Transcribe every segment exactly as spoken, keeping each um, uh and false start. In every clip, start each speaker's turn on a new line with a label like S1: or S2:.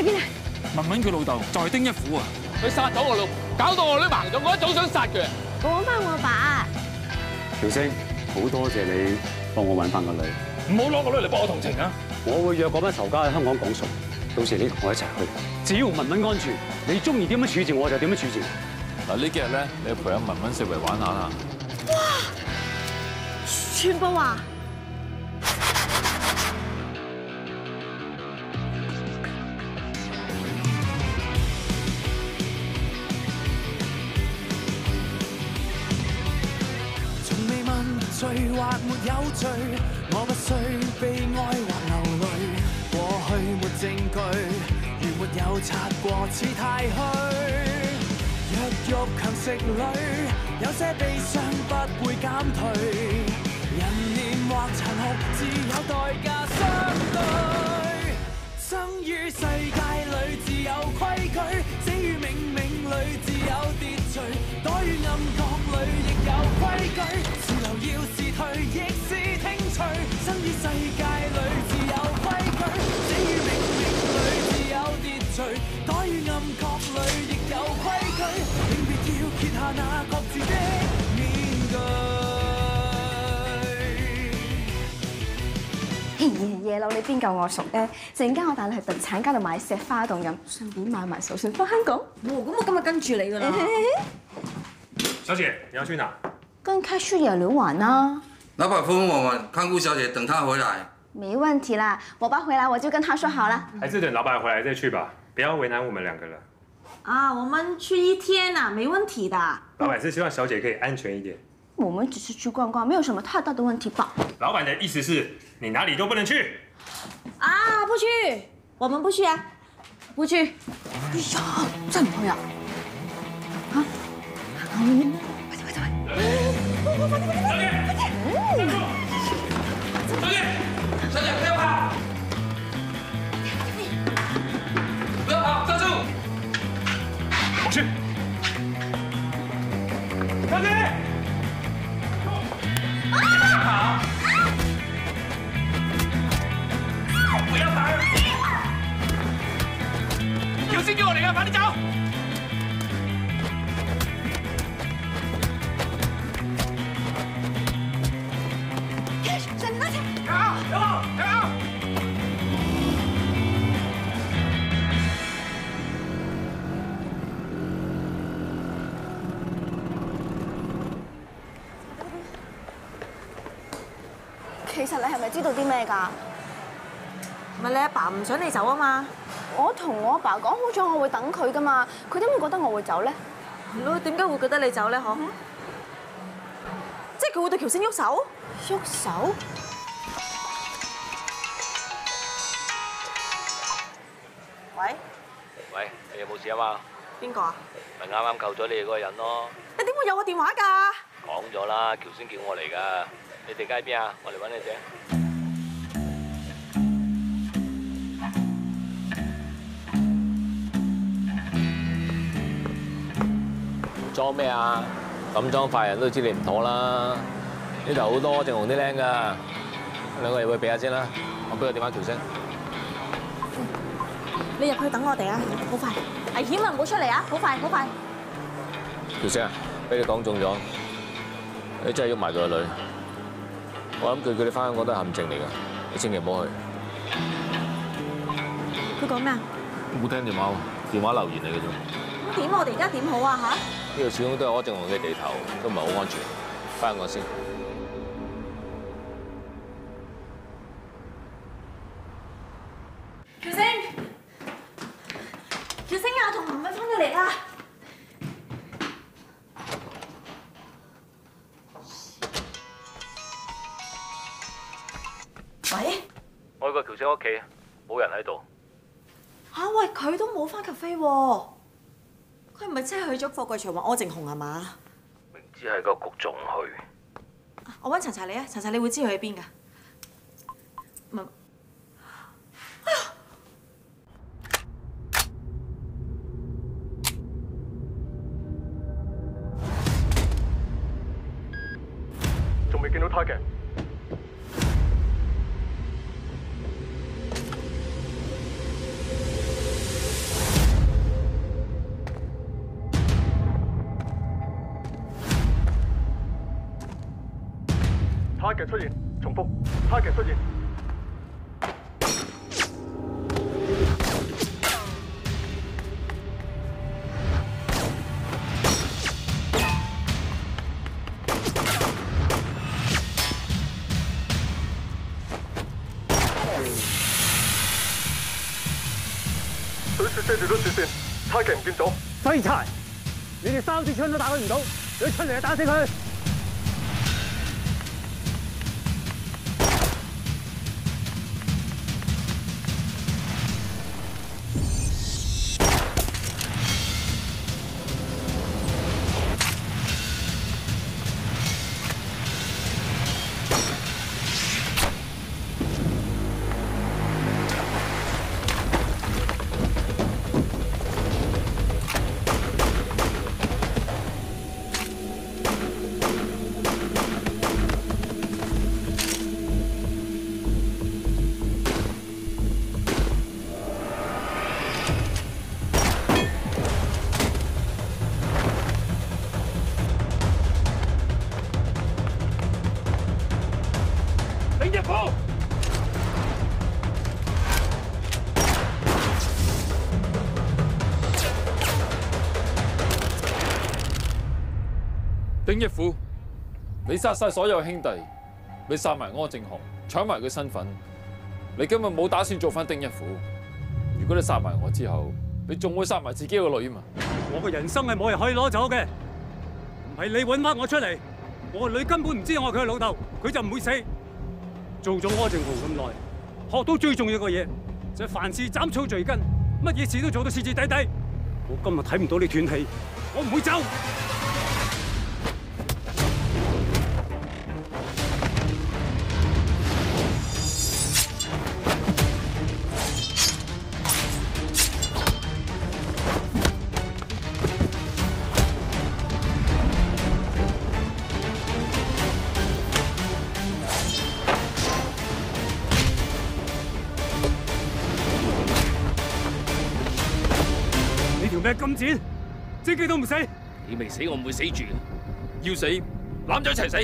S1: 邊啊？
S2: 文文佢老豆就係丁一虎啊！
S3: 佢殺咗我老婆，搞到我女盲咗，我一早想殺佢。
S1: 我揾翻我爸。
S4: 喬星，好多謝你幫我揾翻個女。
S2: 唔好攞個女嚟博我同情啊！
S4: 我會約嗰班仇家喺香港講數，到時你同我一齊去。只要文文安全，你中意點樣處置我就點樣處置。
S5: 嗱呢幾日咧，你陪阿文文四圍玩下啦。
S1: 哇！全部啊！
S6: 從未問罪或沒有罪，我不需悲哀或流淚。過去沒證據，如沒有擦過，似太虛。弱肉強食裏，有些悲傷不會減退。人念或殘酷，自有代價相對。生於世界裏自有規矩，死於冥冥裏自有秩序。躲於暗角裏亦有規矩，是留要是退亦是聽取。生於世界裏自有規矩，死於冥冥裏自有秩序。躲於暗角裏亦有規矩，永別要揭下那各自的面具。
S1: 夜樓你邊夠我熟咧？陣間我帶你去地產街度買石花洞飲，順便買埋手信翻香港。哦，咁我今日跟住你噶啦。
S7: 小姐，你要去哪？
S1: 跟開書野旅玩啊。
S8: 老闆吩咐我們看顧小姐，等她回來。
S1: 沒問題啦，我爸回來我就跟他說好了。
S7: 還是等老闆回來再去吧，不要為難我們兩個了。
S9: 啊，我們去一天啊，沒問題的。
S7: 老闆是希望小姐可以安全一點。
S1: 我們只是去逛逛，沒有什麼太大的問題吧？
S7: 老闆的意思是你哪裡都不能去。
S9: 啊，不去，我們不去啊，不去。
S1: 哎呀，真唔去啊？啊？快點快點快點！快點快點！小姐，
S8: 小姐，小姐不要跑！不要跑，站住！
S7: 我去。小姐。
S8: 跑！不要打人！
S3: 有先叫我嚟啊！快啲走！
S1: 上多車！
S3: 有有有！
S1: 其實你係咪知道啲咩㗎？
S9: 咪你阿爸唔想你走啊嘛！
S1: 我同我阿爸講好咗，我會等佢㗎嘛。佢點會覺得我會走咧？
S9: 係咯，點解會覺得你走咧？嗬？即係佢會對喬星喐手？
S1: 喐手？
S9: 喂？
S10: 喂，你有冇事啊嘛？
S9: 邊個啊？
S10: 咪啱啱救咗你哋嗰個人咯。
S9: 你點會有我電話㗎？
S10: 講咗啦，喬星叫我嚟㗎。你哋街邊啊？我嚟揾你哋。裝咩啊？咁裝快人都知你唔妥啦！呢度好多正紅啲僆㗎，兩個入去避下先啦。我俾個電話喬星。
S9: 你入去等我哋啊！好快，危險啊！唔好出嚟啊！好快，好快。
S10: 喬星啊，俾你講中咗，你真係喐埋佢個女。我諗佢叫你翻香港都係陷阱嚟㗎，你千祈唔好去。
S9: 佢講咩啊？
S5: 冇聽電話喎，電話留言嚟嘅啫。
S9: 咁點？我哋而家點好啊？嚇！
S10: 呢度始終都係柯正雄嘅地頭，都唔係好安全。翻香港先。
S9: 喬星，喬星啊，同文文翻咗嚟啦！喂？
S10: 我去過喬星屋企，冇人喺度。
S9: 嚇喂，佢都冇翻咖啡喎。佢唔係真係去咗貨櫃場揾柯正雄係嘛？
S10: 明知係個局仲去。
S9: 我揾查查你啊，查查你會知佢喺邊㗎？唔係。哎呀！
S7: 仲未見到 target。 target 出現，重複 target 出現。水柱遮住咗視線 ，target 唔見咗。
S4: 廢柴！你哋三支槍都打佢唔到，你出嚟就打死佢！
S2: 丁一虎，你殺晒所有兄弟，你殺埋柯正雄，搶埋佢身份，你今日冇打算做翻丁一虎？如果你殺埋我之後，你仲會殺埋自己個女嘛？
S4: 我個人生係冇人可以攞走嘅，唔係你揾翻我出嚟，我個女根本唔知我係佢老豆，佢就唔會死。做咗柯正雄咁耐，學到最重要嘅嘢就係凡事斬草除根，乜嘢事都做到徹徹底底。我今日睇唔到你斷氣，我唔會走。 咩金錢？自己都唔死，
S3: 你未死，我唔會死住。
S2: 要死，攬咗一齊死。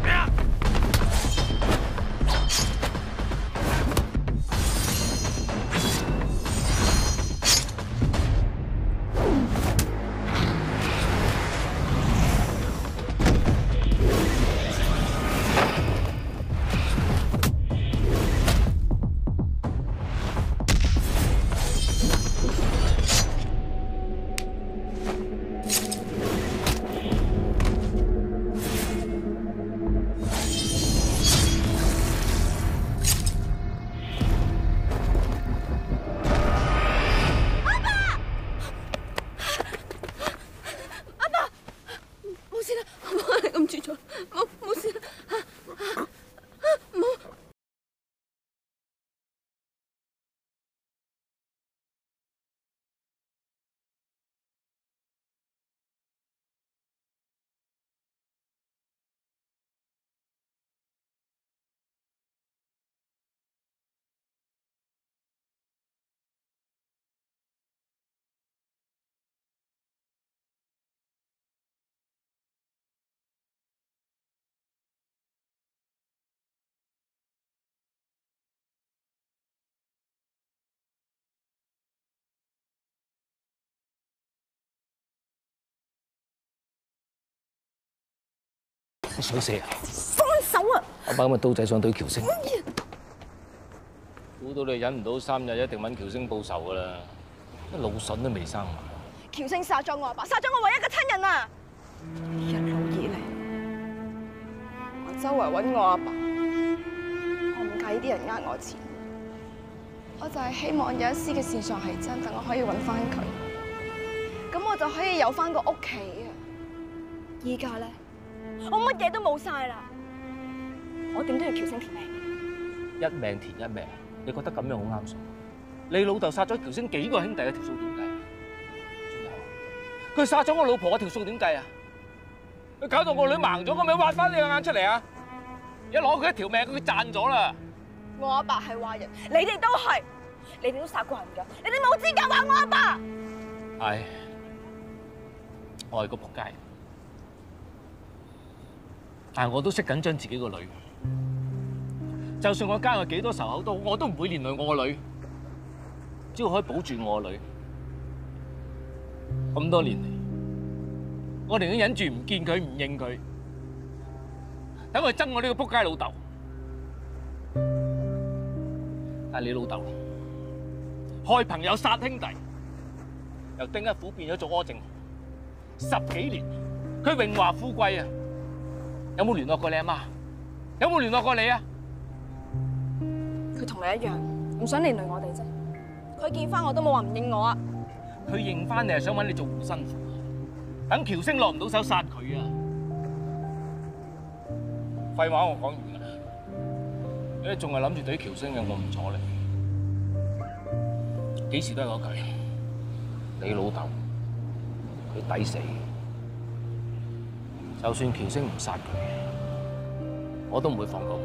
S10: 你想死啊！
S1: 放手啊！
S10: 我把咁嘅刀仔想對喬星，估到你忍唔到三日，一定揾喬星報仇噶啦！乜腦筍都未生埋。
S1: 喬星殺咗我阿爸，殺咗我唯一嘅親人啊！一路以嚟，我周圍揾我阿爸，我唔介意啲人呃我錢，我就係希望有一絲嘅線索係真，等我可以揾翻佢，咁我就可以有翻個屋企啊！依家咧。 我乜嘢都冇晒啦，我點都要喬星填命。
S10: 一命填一命，你覺得咁樣好啱數？你老豆殺咗喬星幾個兄弟嘅條數點計啊？仲有，佢殺咗我老婆嘅條數點計啊？佢搞到我女盲咗，我咪挖翻你個眼出嚟啊！一攞佢一條命，佢賺咗啦。
S1: 我阿爸係壞人，你哋都係，你哋都殺過人㗎，你哋冇資格話我阿爸。
S10: 係，我係個仆街。但係我都識緊張自己個女。 就算我家有幾多仇口都好，我都唔會連累我個女。只要可以保住我個女，咁多年嚟，我寧願忍住唔見佢，唔認佢，等佢憎我呢個仆街老豆。但係你老豆害朋友殺兄弟，由丁一虎變咗做柯正雄，十幾年，佢榮華富貴啊！有冇聯絡過你阿媽？有冇聯絡過你啊？
S1: 佢同你一樣，唔想連累我哋啫。佢見翻我都冇話唔認我啊。
S10: 佢認翻你係想揾你做護身符，等喬星落唔到手殺佢啊！廢話我講完啦，你仲係諗住對喬星嘅，我唔阻你。幾時都係嗰句，你老豆佢抵死，就算喬星唔殺佢，我都唔會放過佢。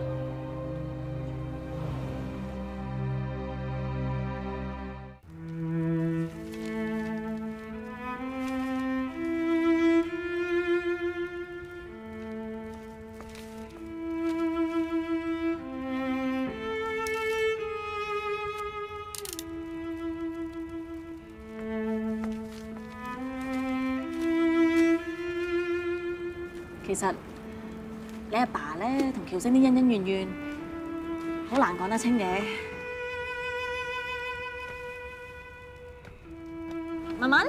S9: 其實你阿爸咧同喬星啲恩恩怨怨，好難講得清嘅。文文，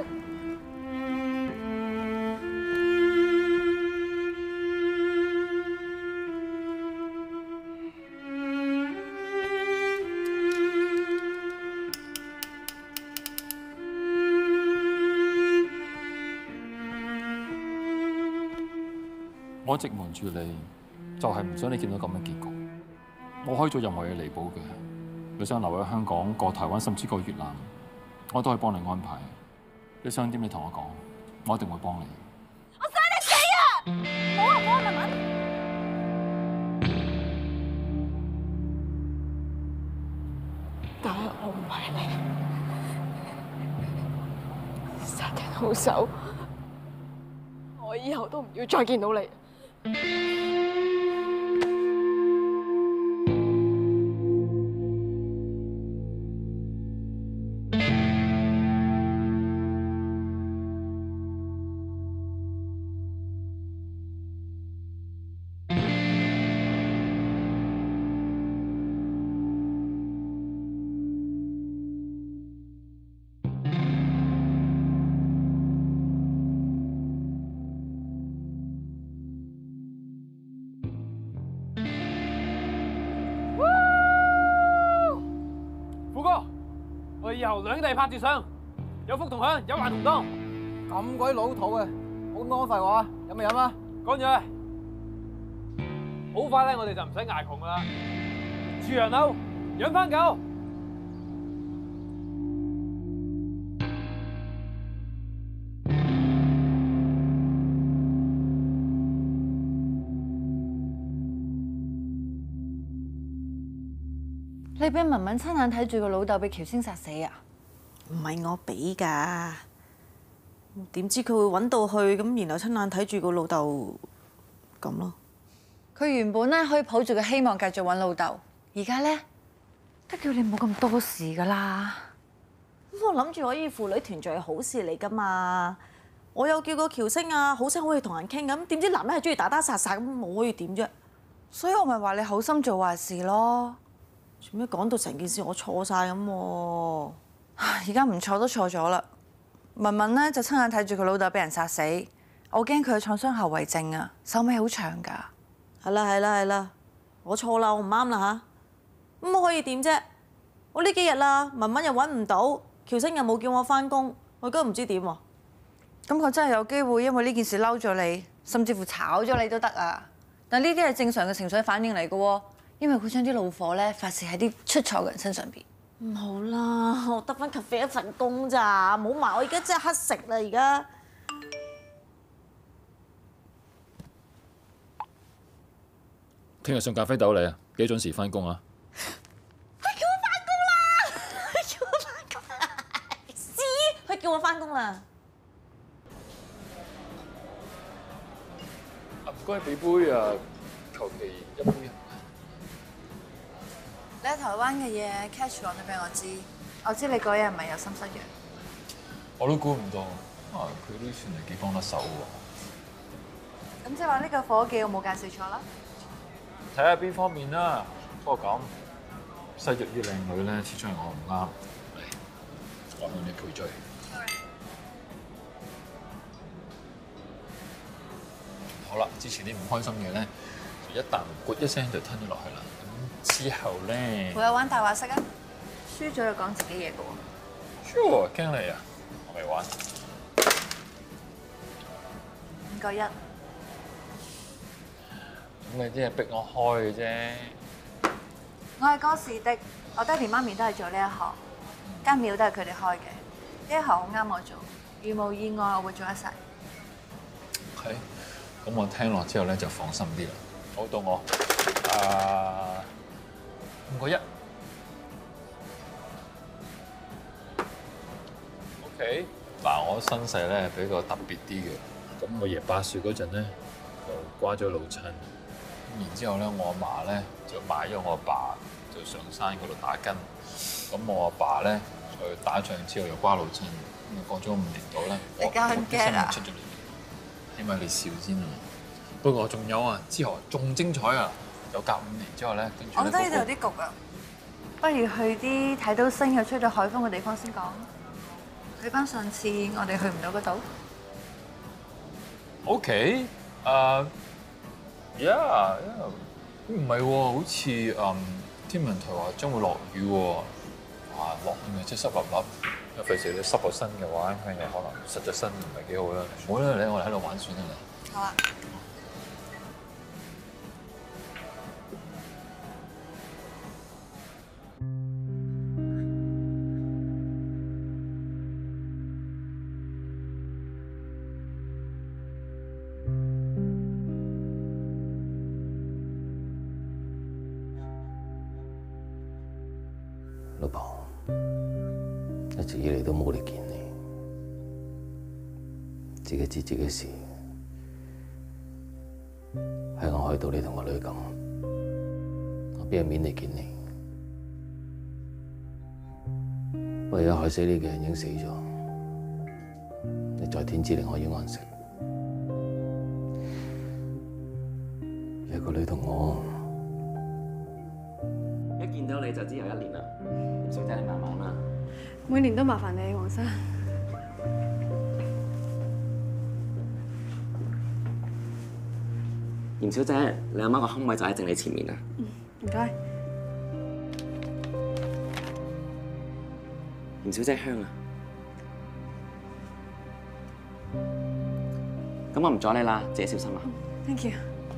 S2: 我一直瞞住你，就係唔想你見到咁嘅結局。我可以做任何嘢彌補嘅。你想留喺香港、過台灣，甚至過越南，我都可以幫你安排。你想點？你同我講，我一定會幫你。
S1: 我想你死啊！唔好啊，唔好啊，文文。但係我唔係你，殺人好手，我以後都唔要再見到你。
S3: 我哋以後兩兄弟拍住相，有福同享，有難同當。
S11: 咁鬼老土嘅，冇咁多廢話，飲咪飲啦。
S3: 講咗，好快咧，我哋就唔使捱窮噶啦。住洋樓，養番狗。
S12: 你俾文文親眼睇住個老豆被喬星殺死啊？
S9: 唔係我俾㗎，點知佢會揾到去咁，然後親眼睇住個老豆咁咯。
S12: 佢原本咧可以抱住個希望繼續揾老豆，而家咧都叫你冇咁多事㗎啦。
S9: 咁我諗住可以父女團聚係好事嚟㗎嘛。我有叫過喬星啊，好聲好氣同人傾咁，點知男人係中意打打殺殺咁，我可以點啫？
S12: 所以我咪話你好心做壞事咯。
S9: 做咩講到成件事我錯晒咁喎？
S12: 而家唔錯都錯咗啦。文文咧就親眼睇住佢老豆俾人殺死，我驚佢有創傷後遺症啊，手尾好長㗎。
S9: 係啦係啦係啦，我錯啦，我唔啱啦吓，咁我可以點啫？我呢幾日啦，文文又揾唔到，喬星又冇叫我翻工，我而家唔知點喎。
S12: 咁佢真係有機會因為呢件事嬲咗你，甚至乎炒咗你都得啊！但呢啲係正常嘅情緒反應嚟㗎喎。因為佢將啲怒火咧發泄喺啲出錯嘅人身上邊。
S9: 唔好啦，我得翻 cafe 一份工咋，冇埋我而家真係乞食啦而家。
S2: 聽日送咖啡豆嚟啊！幾準時翻工啊？
S9: 佢叫我翻工啦！佢叫我翻工啦！屎！佢叫我翻工啦！
S2: 唔該，俾杯啊，求其一杯。
S12: 你喺台灣嘅嘢 catch 講咗俾我知，我知你嗰日唔係有心失約。
S2: 我都估唔到，啊佢都算係幾幫得手喎。
S12: 咁即係話呢個伙計我冇介紹錯啦？
S2: 睇下邊方面啦。不過咁，西藥啲靚女咧，始終係我唔啱。嚟，我向你賠罪。好啦，之前啲唔開心嘅咧，就一啖咕一聲就吞咗落去啦。咁之後咧，
S12: 會有玩大話式啊？輸咗就講自己嘢嘅喎。
S2: Sure， 驚你啊！我未玩。
S12: 五個一。
S2: 咁你啲係逼我開嘅啫。
S12: 我係哥士的，我爹哋媽咪都係做呢一行，間廟都係佢哋開嘅。呢一行好啱我做，如無意外我會做一世。
S2: 係，咁我聽落之後咧就放心啲啦。好，到我，啊五個一。OK， 嗱我身世咧比較特別啲嘅，咁我爺八歲嗰陣咧就瓜咗老親。然之後咧，我阿嫲咧就買咗我阿爸，就上山嗰度打根。咁我阿爸咧，佢打仗之後又瓜老親，咁過咗五年度咧，我我啲新聞出咗嚟，起碼你笑先啊！不過仲有啊，之後仲精彩啊！又隔五年之後咧，跟住
S12: 我覺得呢度有啲焗啊，不如去啲睇到星又出咗海風嘅地方先講。去翻上次我哋去唔到嗰度。
S2: OK， 誒。Yeah，唔係喎，好似誒天文台話將會落雨喎，啊落雨咪即係濕立立，費事你濕個身嘅話，咁有可能實質身唔係幾好啦。唔好啦，你我哋喺度玩算啦。
S12: 好啊。
S13: 老婆，一直以嚟都冇嚟見你，自己知自己事，係我害到你同個女咁，我邊有面嚟見你？不過而家害死你嘅人已經死咗，你在天之靈可以安息，有個女同我。
S14: 一見到你就知有一年啦，小姐你慢慢啦。
S1: 每年都麻煩你，黃生。
S14: 嚴小姐，你阿媽個坑位就喺正你前面啊。
S1: 嗯，唔該。
S14: 嚴小姐香啊。咁我唔阻你啦，自己小心啊。
S1: Thank you。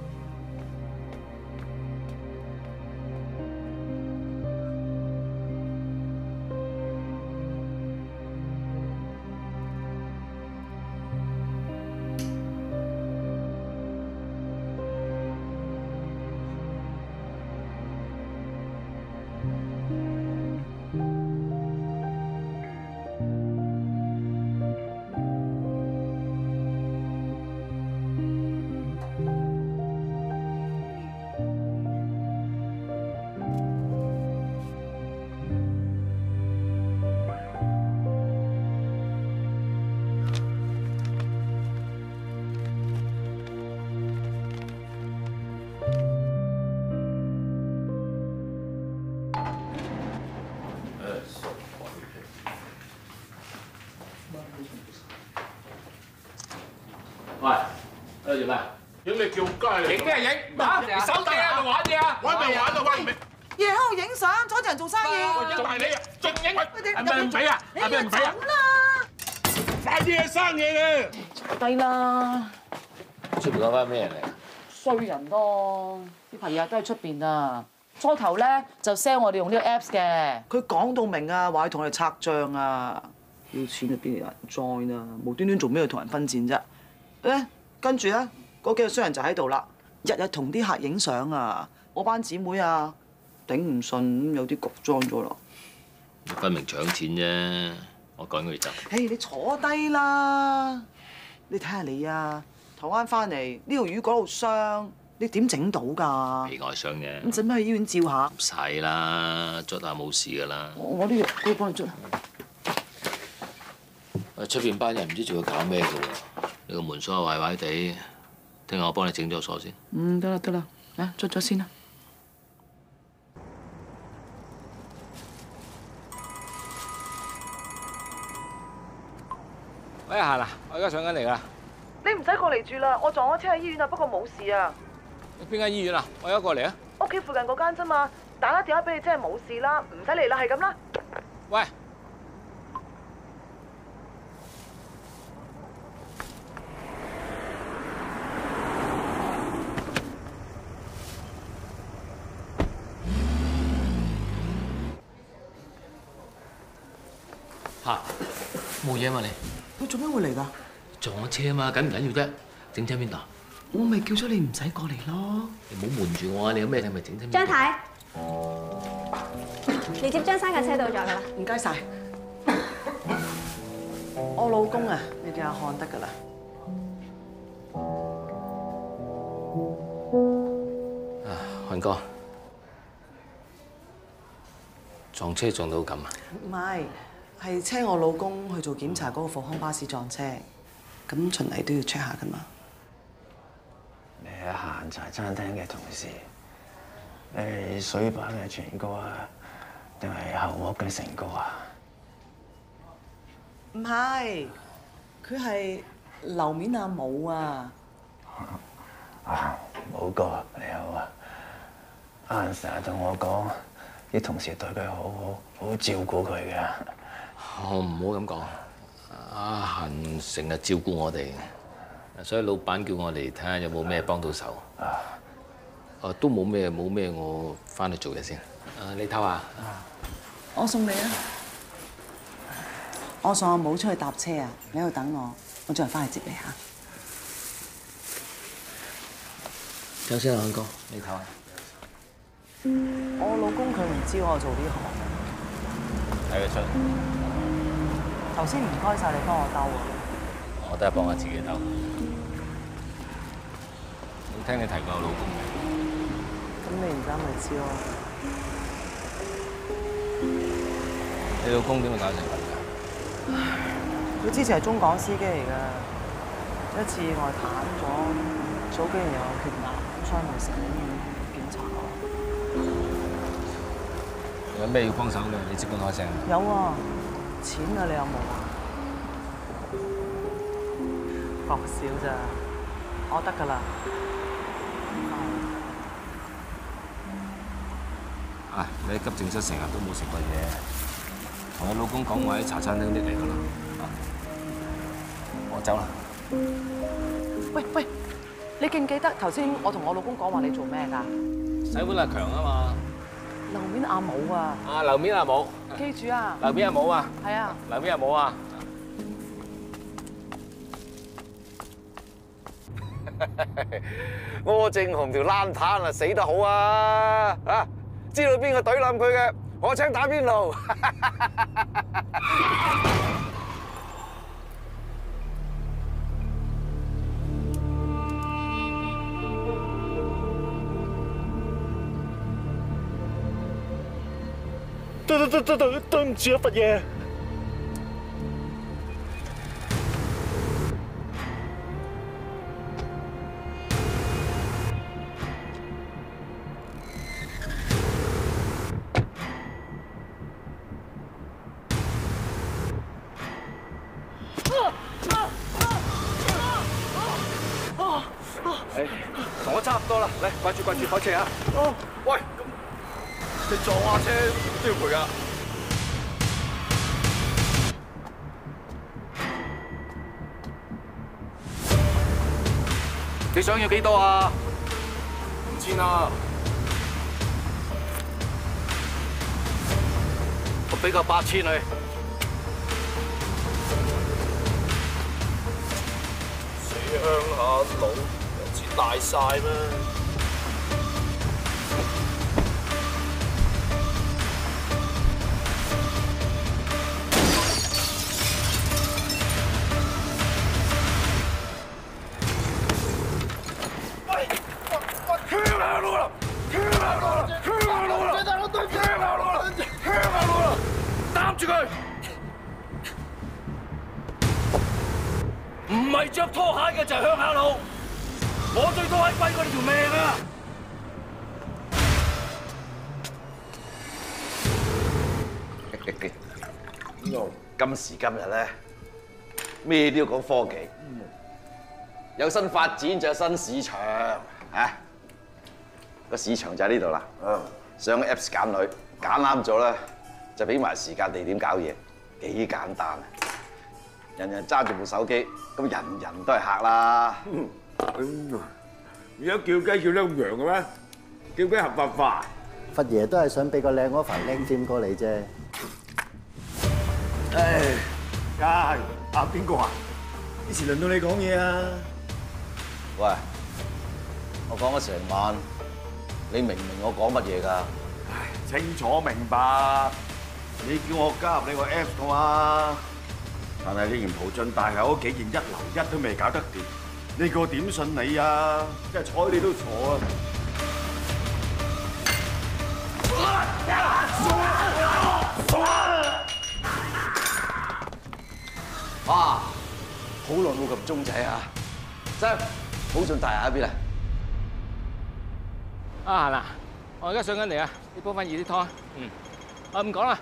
S10: 喂，喺度做咩？
S15: 影你叫雞嚟？
S10: 影咩影？嚇！你手機喺度玩嘢啊！
S15: 玩咪玩啊！喂，
S16: 夜喺度影相，阻住人做生意。
S15: 影埋你啊！仲影？
S16: 係
S15: 咪唔俾啊？係咪唔俾啊？快啲去生嘢啦！
S16: 低啦！
S13: 出邊嗰班咩人嚟？
S16: 衰人咯！啲朋友都喺出邊啊！初頭咧就 sell 我哋用呢個 Apps 嘅，佢講到明啊，話要同我哋拆帳啊，要錢啊邊有人 join 啊？無端端做咩要同人分錢啫？咧跟住咧嗰幾個衰人就喺度啦，日日同啲客影相啊！我班姊妹啊頂唔順，有啲焗 join 咗咯。
S13: 分明搶錢啫，我趕佢哋走。
S16: 誒，你坐低啦！你睇下你啊，台灣翻嚟呢度魚嗰度傷， 你點整到㗎？
S13: 皮外傷嘅。
S16: 咁使唔使去醫院照下？
S13: 唔使啦，捽下冇事㗎啦。
S16: 我我呢個我幫你捽。
S13: 喂，出邊班人唔知仲要搞咩㗎喎？你個門鎖又壞壞地，聽日我幫你整咗鎖先。
S16: 嗯，得啦得啦，嚟捽咗先啦。
S10: 喂，行啦，我而家上緊嚟㗎。
S16: 你唔使過嚟住啦，我撞咗車喺醫院啊，不過冇事啊。
S10: 邊間醫院啊？我而家過嚟啊。
S16: 屋企附近嗰間啫嘛，打啦電話俾你，真係冇事啦，唔使嚟啦，係咁啦。
S10: 喂。
S13: 嚇，冇嘢嘛你？
S16: 佢做咩會嚟㗎？
S13: 撞咗車啊嘛，緊唔緊要啫？整親邊度？
S16: 我咪叫咗你唔使過嚟咯。
S13: 你唔好瞞住我啊！你有咩你咪整親邊度？
S17: 張太，你接張生架車到咗㗎啦。
S16: 唔該晒。我老公啊，你叫阿漢得㗎啦。
S13: 啊，漢哥，撞車撞到咁啊？
S16: 唔係，係車我老公去做檢查嗰個復康巴士撞車，咁循例都要 check 下㗎嘛。
S18: 你係閒茶餐廳嘅同事，你係水板嘅全哥啊，定係後屋嘅成哥啊？
S16: 唔係，佢係樓面阿武啊。
S18: 啊，武哥你好啊！阿人成日同我講，啲同事對佢好好，好照顧佢嘅。
S13: 我唔好咁講，阿恆成日照顧我哋，所以老闆叫我嚟睇下有冇咩幫到手。啊，都冇咩冇咩，我翻去做嘢先。啊，你唞下。
S16: 我送你啊！我送阿武出去搭車啊，你喺度等我，我再翻去接你嚇。
S13: 等先啊，恆哥，你唞下。
S16: 我老公佢唔知我做呢行，
S13: 睇得出。
S16: 頭先唔該晒你幫我兜啊！
S13: 我都係幫我自己兜。冇聽你提過我老公嘅。
S16: 咁你而家咪知咯。
S13: 你老公點會搞成咁㗎？
S16: 佢之前係中港司機嚟㗎，一次意外癱咗，早幾年又有血癌，傷到成檢查。
S13: 有咩要幫手嘅？你即管開聲。
S16: 有啊，錢啊，你有冇啊？講笑咋，我得㗎啦。
S13: 啊，你喺急症室成日都冇食過嘢，同你老公講話喺茶餐廳拎嚟㗎啦。我走啦。
S16: 喂喂，你記唔記得頭先我同我老公講話你做咩㗎？
S13: 洗碗阿強啊嘛。
S16: 樓面阿武啊！
S13: 啊，樓面阿武，
S16: 記住啊！
S13: 樓面阿武啊！
S16: 係啊！
S13: 樓面阿武啊！
S19: 柯正雄條爛攤啊，死得好啊！啊，知道邊個懟冧佢嘅，我請打邊爐。對對對對對，對唔住啊，佛爺。誒，同我差唔多啦，嚟，掛住掛住開車啊！哦，喂。你撞下車都要賠㗎。你想要幾多啊？五千啊！我俾個八千你。死鄉下佬，錢大晒咩？
S15: 佢！唔係着拖鞋嘅就係鄉下佬，我對拖鞋貴過你條命啊！
S20: 今時今日咧，咩都要講科技，有新發展就有新市場啊！個市場就喺呢度啦。上 Apps 揀女，揀啱咗啦，就俾埋時間地點搞嘢，幾簡單啊！人人揸住部手機，咁人人都係客啦。
S15: 而家叫雞叫得咁揚嘅咩？叫雞合法化？
S21: 佛爺都係想俾個靚 offer 靚尖哥你啫。
S15: 唉，家啊邊個啊？幾時輪到你講嘢啊？
S20: 喂，我講咗成晚，你明唔明我講乜嘢㗎？
S15: 唉，清楚明白。你叫我加入你個 Apps 嘅嘛？但係你嫌蒲俊大係嗰幾件一流一都未搞得掂，呢個點信你啊？真係睬你都傻啊！
S20: 哇！好耐冇咁鐘仔啊！真，蒲俊大喺邊啊？
S10: 啊嗱，我而家上緊嚟啊！你煲翻熱啲湯。嗯，我唔講啦。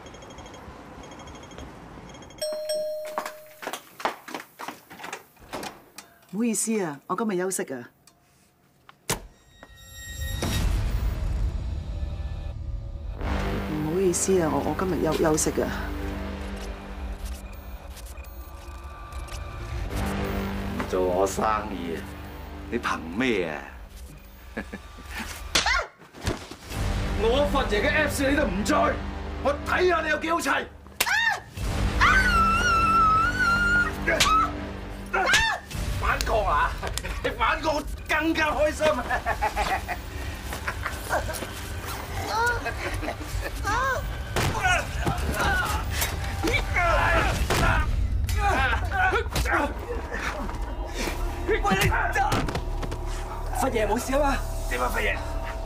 S16: 唔好意思啊，我今日休息啊。唔好意思啊，我我今日休休息啊。
S20: 做我生意啊？你憑咩啊？
S15: 我佛爺嘅 Apps 你都唔追，我睇下你有幾好齊。反抗啊！你反抗更加開心。喂你，佛爺冇事啊嘛？點啊，佛爺？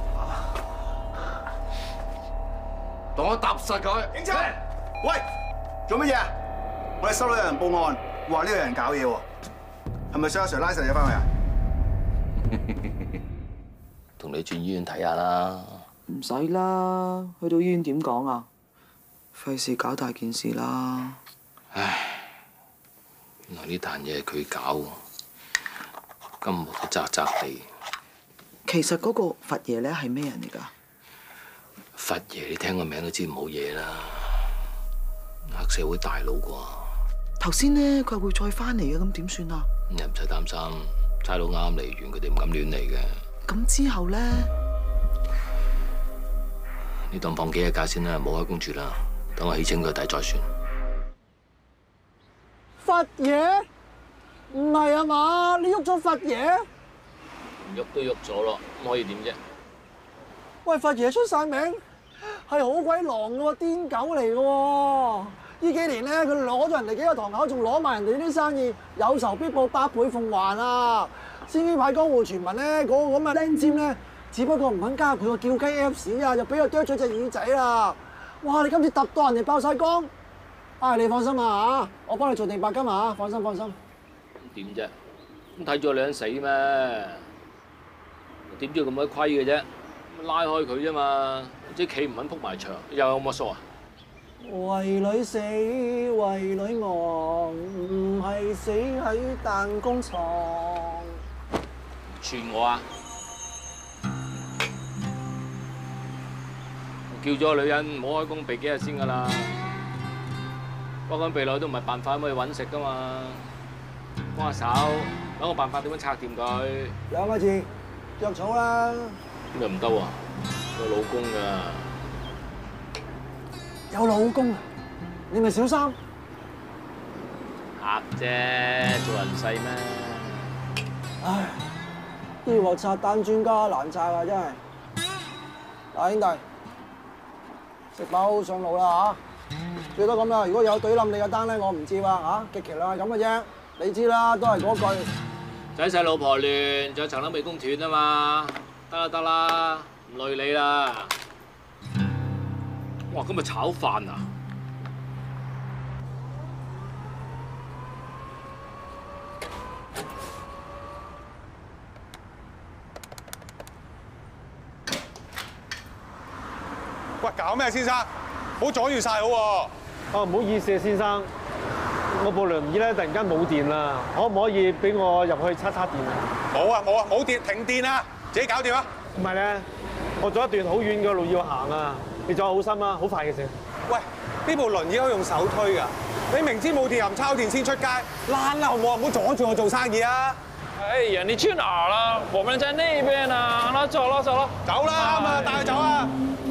S20: 同我踏實佢。
S22: 警察，喂，做乜嘢啊？我哋收到有人報案，話呢度有人搞嘢喎，係咪想阿 Sir 拉實你翻去啊？
S13: 同你轉醫院睇下啦。
S16: 唔使啦，去到醫院點講啊？費事搞大件事啦。
S13: 唉，原來呢壇嘢係佢搞，金木都扎扎地。
S16: 其實嗰個佛爺咧係咩人嚟㗎？
S13: 佛爺，你聽個名都知冇嘢啦，黑社會大佬啩。
S16: 頭先咧佢會再翻嚟嘅，咁點算啊？
S13: 又唔使擔心，差佬啱啱嚟完，佢哋唔敢亂嚟嘅。
S16: 咁之後咧，
S13: 你當放幾日假先啦，冇開工住啦，等我起清佢底再算。
S11: 佛爺？唔係啊嘛？你喐咗佛爺？
S13: 喐都喐咗咯，咁可以點啫？
S11: 喂，佛爺出晒名，係好鬼狼嘅喎，癲狗嚟嘅喎。呢幾年咧，佢攞咗人哋幾個堂口，仲攞埋人哋啲生意，有仇必報，百倍奉還啊！先呢排江湖傳聞咧，嗰個咁嘅僆尖咧，只不過唔肯加入佢個叫雞 Apps 啊，就俾佢啄咗隻耳仔啦！哇！你今次揼到人哋爆晒光，啊！你放心啊嚇，我幫你做定白金啊，放心放心。
S13: 點啫？咁睇住你想死咩？點知咁鬼虧嘅啫？拉開佢啫嘛，即係企唔穩撲埋牆，又有乜數啊？
S11: 為女死，為女亡，唔係死喺彈弓床。
S13: 串我啊！我叫咗個女人唔好開工避幾日先㗎啦，開工避耐都唔係辦法，可以揾食㗎嘛。幫下手，諗個辦法點樣拆掂佢。
S11: 兩個字，著草啦。
S13: 咁又唔得喎，有老公㗎。
S11: 有老公啊？你咪小三？
S13: 嚇啫，做人世咩？
S11: 唉，呢鑊拆彈專家難拆啊，真係。嗱，兄弟，食飽上路啦嚇，最多咁啦。如果有懟冧你嘅單咧，我唔接啊嚇，極其量係咁嘅啫。你知啦，都係嗰句。
S13: 仔細老婆亂，仲有層樓未供斷啊嘛，得啦得啦，唔累你啦。哇，今日炒飯啊！
S6: 咩，先生？唔好阻住晒好喎。
S8: 哦，唔好意思啊，先生，我部輪椅咧突然間冇電啦，可唔可以俾我入去叉叉電啊？
S6: 冇啊冇啊，冇電停電啊，自己搞掂啊！
S8: 唔係咧，我仲有一段好遠嘅路要行啊，你仲有好心啊，好快嘅事。
S6: 喂，呢部輪椅可以用手推㗎，你明知冇電又唔抄電先出街，爛啦好唔好？唔好阻住我做生意啊！
S2: 哎呀，你去哪兒了？我們在那邊啊！那走了走了，
S6: 走啦，啱啊，帶佢走啊！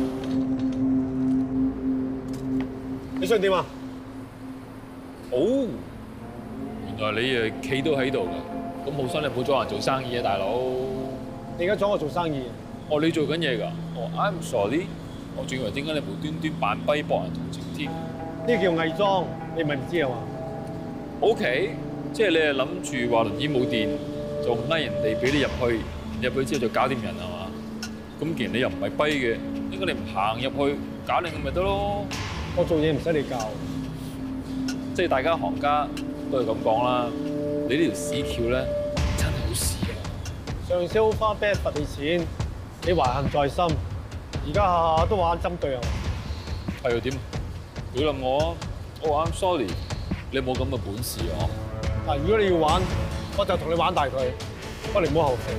S6: 你想點啊？
S2: 哦，原來你誒企到喺度㗎，咁好心你唔好阻人做生意啊，大佬。
S8: 你而家阻我做生意？
S2: 哦，你做緊嘢㗎？哦 ，I'm sorry，我仲以為點解你無端端扮跛博人同情添？
S8: 呢叫偽裝，你咪唔知啊嘛
S2: ？OK， 即係你係諗住話輪椅冇電，就唔拉人哋俾你入去，入去之後就搞掂人係嘛？咁既然你又唔係跛嘅，應該你唔行入去搞掂佢咪得咯？
S8: 我做嘢唔使你教，
S2: 即係大家行家都係咁講啦。你呢條屎橋咧真係好屎啊！
S8: 上次花啤罰你錢，你懷恨在心，而家下下都玩針對啊！
S2: 係又點？你冧我啊！我話 I'm sorry， 你冇咁嘅本事啊！
S8: 嗱，如果你要玩，我就同你玩大佢，不過你唔好後悔。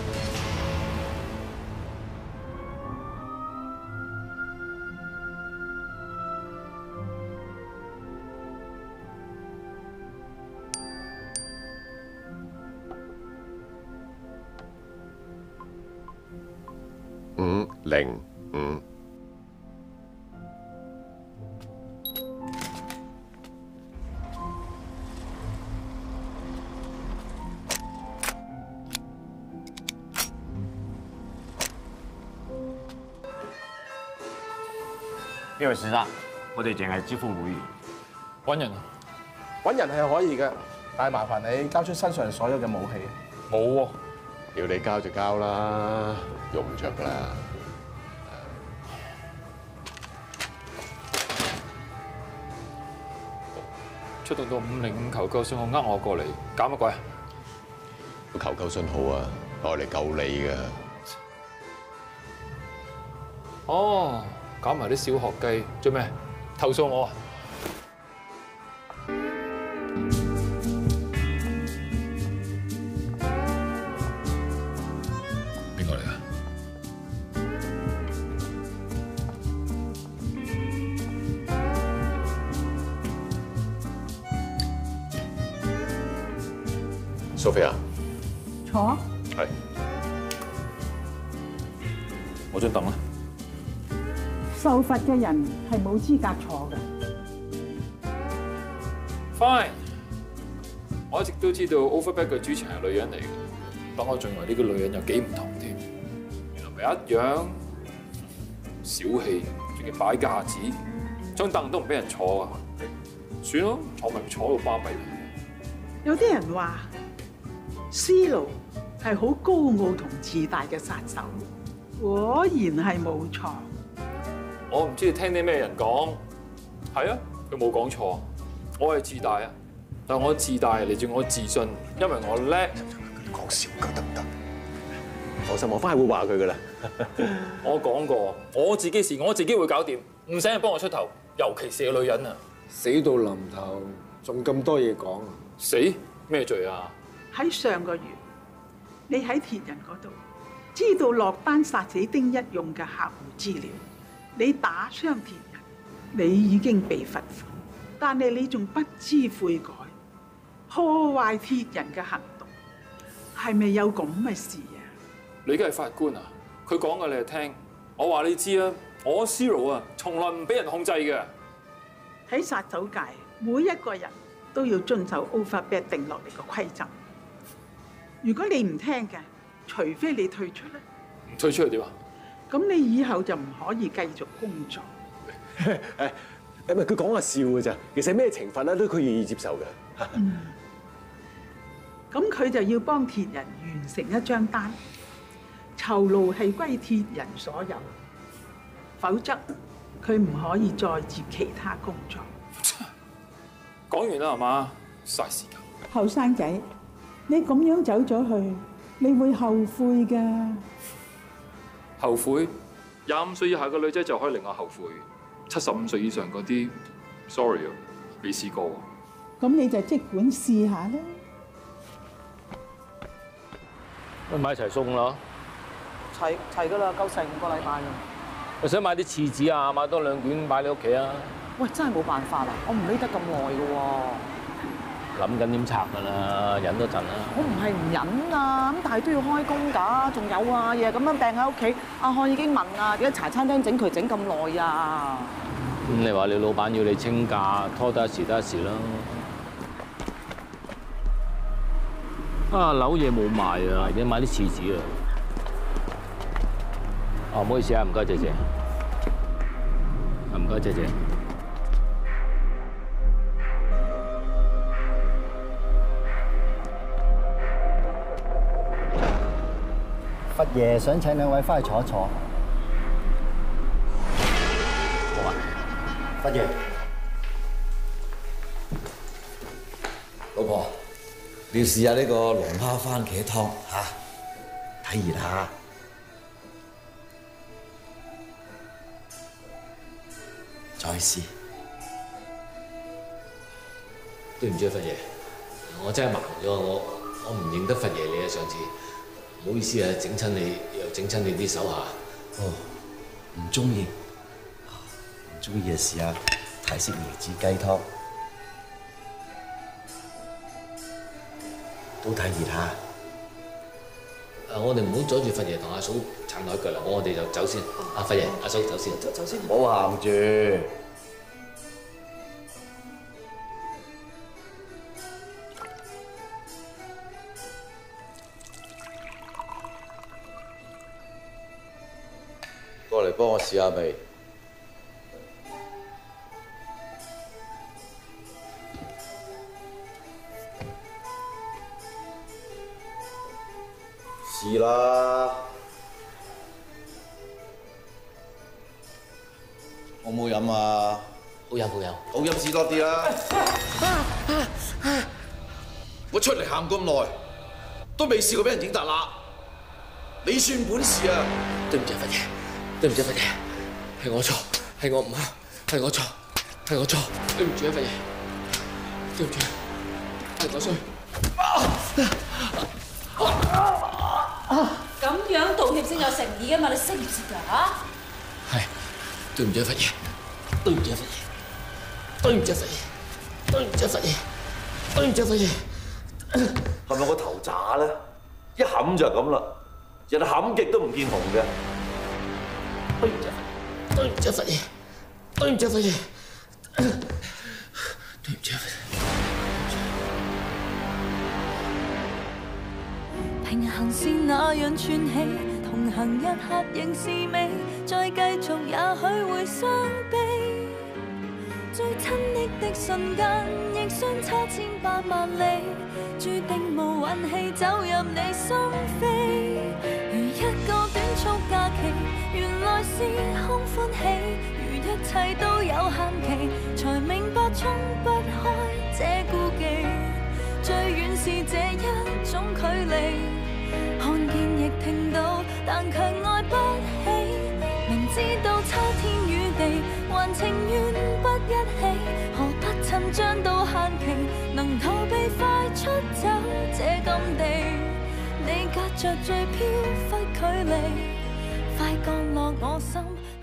S23: 五零五。
S15: 呢位先生，我哋淨係招呼會員。
S2: 揾人啊！
S24: 揾人係可以嘅，但係麻煩你交出身上所有嘅武器。
S2: 冇喎，
S23: 要你交就交啦，用唔着㗎啦。
S2: 出動到五零五求救信號，呃我過嚟，搞乜鬼？
S23: 個求救信號啊，攞嚟救你㗎。
S2: 哦。搞埋啲小學雞，做咩？投訴我啊！邊個嚟㗎？
S23: 蘇菲亞，
S25: 坐。
S23: 係。
S2: 我張凳啦。
S25: 受罰嘅人係冇資格坐嘅。
S2: Fine， 我一直都知道 Overbeck 嘅主持係女人嚟嘅，但我仲以為呢個女人有幾唔同添，原來咪一樣小氣，仲要擺架子，張凳都唔俾人坐啊！算咯，坐咪坐到巴閉。
S25: 有啲人話思路係好高傲同自大嘅殺手，果然係冇錯。
S2: 我唔知你聽啲咩人講，係啊，佢冇講錯，我係自大啊，但我自大嚟自我自信，因為我叻。
S23: 講笑夠得唔得？放心，我翻去會話佢噶啦。
S2: 我講過，我自己事我自己會搞掂，唔使人幫我出頭，尤其是個女人啊！
S24: 死到臨頭，仲咁多嘢講啊！
S2: 死咩罪啊？
S25: 喺上個月，你喺鐵人嗰度知道落班殺死丁一用嘅客戶資料。你打傷鐵人，你已經被罰款，但係你仲不知悔改，破壞鐵人嘅行動，係咪有咁嘅事啊？
S2: 你而家係法官啊？佢講嘅你係聽，我話你知啊，我 Zero 啊，從來唔俾人控制嘅。
S25: 喺殺手界，每一個人都要遵守 Overbeck 定落嚟嘅規則。如果你唔聽嘅，除非你退出啦。
S2: 唔退出係點啊？
S25: 咁你以後就唔可以繼續工作。
S23: 誒誒，唔係佢講下笑嘅咋，其實咩懲罰咧都佢願意接受嘅。
S25: 嗯。咁佢就要幫鐵人完成一張單，酬勞係歸鐵人所有，否則佢唔可以再接其他工作。
S2: 講完啦係嘛？嘥時間。
S25: 後生仔，你咁樣走咗去，你會後悔㗎。
S2: 後悔？ 廿五歲以下嘅女仔就可以令我後悔，七十五歲以上嗰啲 ，sorry 啊，未試過。
S25: 咁你就即管試下啦。
S10: 喂，買齊餸啦！
S16: 齊齊㗎啦，夠成五個禮拜啦。
S10: 我想買啲廁紙啊，買多兩卷擺你屋企啊！
S16: 喂，真係冇辦法啦，我唔匿得咁耐㗎喎。
S10: 諗緊點拆㗎啦，忍多陣啦。
S16: 我唔係唔忍啊，咁但係都要開工㗎，仲有啊，日日咁樣病喺屋企。阿漢已經問啊，點解茶餐廳整佢整咁耐啊？
S10: 咁你話你老闆要你清假，拖得一時得一時啦。啊，樓嘢冇賣啊，而家買啲廁紙啊。哦，唔好意思啊，唔該姐姐。啊，唔該姐姐。
S21: 佛爺想請兩位翻去坐一坐。
S10: 好啊，
S21: 佛爺，
S3: 老婆，你要試下呢個龍蝦番茄湯嚇，睇熱下。再試。
S13: 對唔住啊，佛爺，我真係盲咗，我我唔認得佛爺你啊，上次。唔好意思啊，整親你又整親你啲手下。
S3: 哦，唔中意，唔中意就試下泰式椰子雞湯，都睇熱下。
S13: 誒，我哋唔好阻住佛爺同阿嫂撐台腳啦，我哋就走先。阿佛爺、阿嫂走先，
S16: 走走先。
S3: 唔好行住。過嚟幫我試下味。試啦！好唔好飲啊？
S13: 好飲好飲。
S3: 好飲試多啲啦！我出嚟行咁耐，都未試過俾人影突啦！你算本事啊！
S13: 對唔住佛爺。對唔住，佛爺，係我錯，係我唔啱，係我錯，係我錯，對唔住啊，佛爺，對唔住，係我衰。
S4: 咁樣道歉先有誠意㗎嘛？你識唔識㗎嚇？
S13: 係，對唔住啊，佛爺，對唔住啊，佛爺，對唔住啊，佛爺，對唔住啊，佛爺，對唔住啊，佛爺。
S3: 係咪我頭渣咧？一冚就咁啦，人冚極都唔見紅嘅。
S13: 對唔住，對唔住佛爺，對唔住佛爺，對唔住佛爺。
S5: 平衡是那樣串起，同行一刻仍是美，再繼續也許會傷悲。最親昵的瞬間，亦相差千百萬里，注定無運氣走入你心扉。如一個短促假期，原來是空歡喜，如一切都有限期，才明白衝不開這顧忌。最遠是這一種距離，看見亦聽到，但卻愛不起。明知道差天與地，還情願不一起，何不趁將到限期，能逃避快出走這禁地。你隔着最飄忽距離，快降落我心。